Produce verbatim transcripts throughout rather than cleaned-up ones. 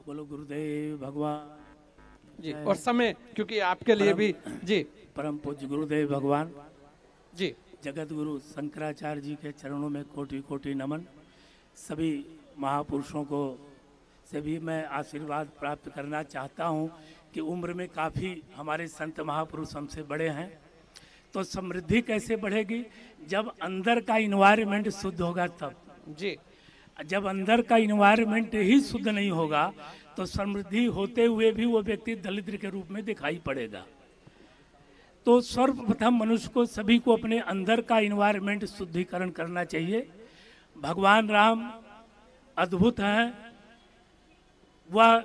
बोलो गुरुदेव भगवान जी। और समय क्योंकि आपके लिए भी जी परम पूज्य गुरुदेव भगवान जी जगत गुरु शंकराचार्य जी के चरणों में कोटि कोटि नमन। सभी महापुरुषों को से भी मैं आशीर्वाद प्राप्त करना चाहता हूँ कि उम्र में काफ़ी हमारे संत महापुरुष हमसे बड़े हैं। तो समृद्धि कैसे बढ़ेगी? जब अंदर का इन्वायरमेंट शुद्ध होगा तब। जी। जब अंदर का इन्वायरमेंट ही शुद्ध नहीं होगा तो समृद्धि होते हुए भी वो व्यक्ति दरिद्र के रूप में दिखाई पड़ेगा। तो सर्वप्रथम मनुष्य को सभी को अपने अंदर का इन्वायरमेंट शुद्धिकरण करना चाहिए। भगवान राम अद्भुत हैं। वह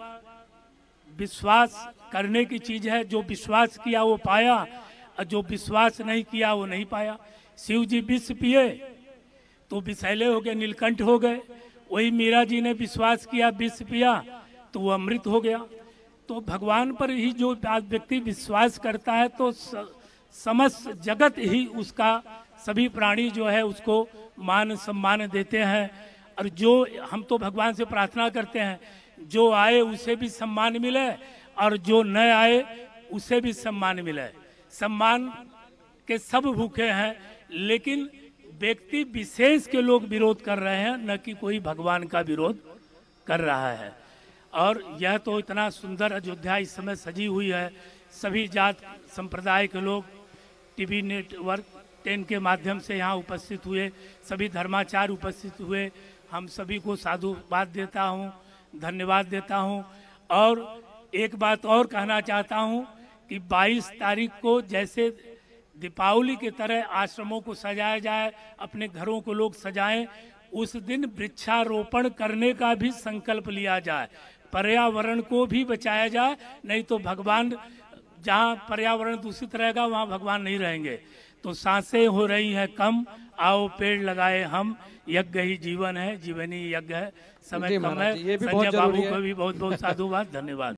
विश्वास करने की चीज है। जो विश्वास किया वो पाया और जो विश्वास नहीं किया वो नहीं पाया। शिव जी विष पिए तो विषैले हो गए, नीलकंठ हो गए। वही मीरा जी ने विश्वास किया, विष पिया तो वो अमृत हो गया। तो भगवान पर ही जो व्यक्ति विश्वास करता है तो समस्त जगत ही उसका, सभी प्राणी जो है उसको मान सम्मान देते हैं। और जो हम तो भगवान से प्रार्थना करते हैं जो आए उसे भी सम्मान मिले और जो न आए उसे भी सम्मान मिले। सम्मान के सब भूखे हैं, लेकिन व्यक्ति विशेष के लोग विरोध कर रहे हैं, न कि कोई भगवान का विरोध कर रहा है। और यह तो इतना सुंदर अयोध्या इस समय सजी हुई है। सभी जात संप्रदाय के लोग टीवी नेटवर्क टेन के माध्यम से यहाँ उपस्थित हुए, सभी धर्माचार्य उपस्थित हुए। हम सभी को साधुवाद देता हूँ, धन्यवाद देता हूँ। और एक बात और कहना चाहता हूँ कि बाईस तारीख को जैसे दीपावली की तरह आश्रमों को सजाया जाए, अपने घरों को लोग सजाएं, उस दिन वृक्षारोपण करने का भी संकल्प लिया जाए। पर्यावरण को भी बचाया जाए, नहीं तो भगवान, जहाँ पर्यावरण दूषित रहेगा वहाँ भगवान नहीं रहेंगे। तो सांसें हो रही हैं कम, आओ पेड़ लगाए हम, यज्ञ ही जीवन है, जीवन ही यज्ञ है। समय कम है। संजय बाबू को भी बहुत बहुत साधुवाद, धन्यवाद।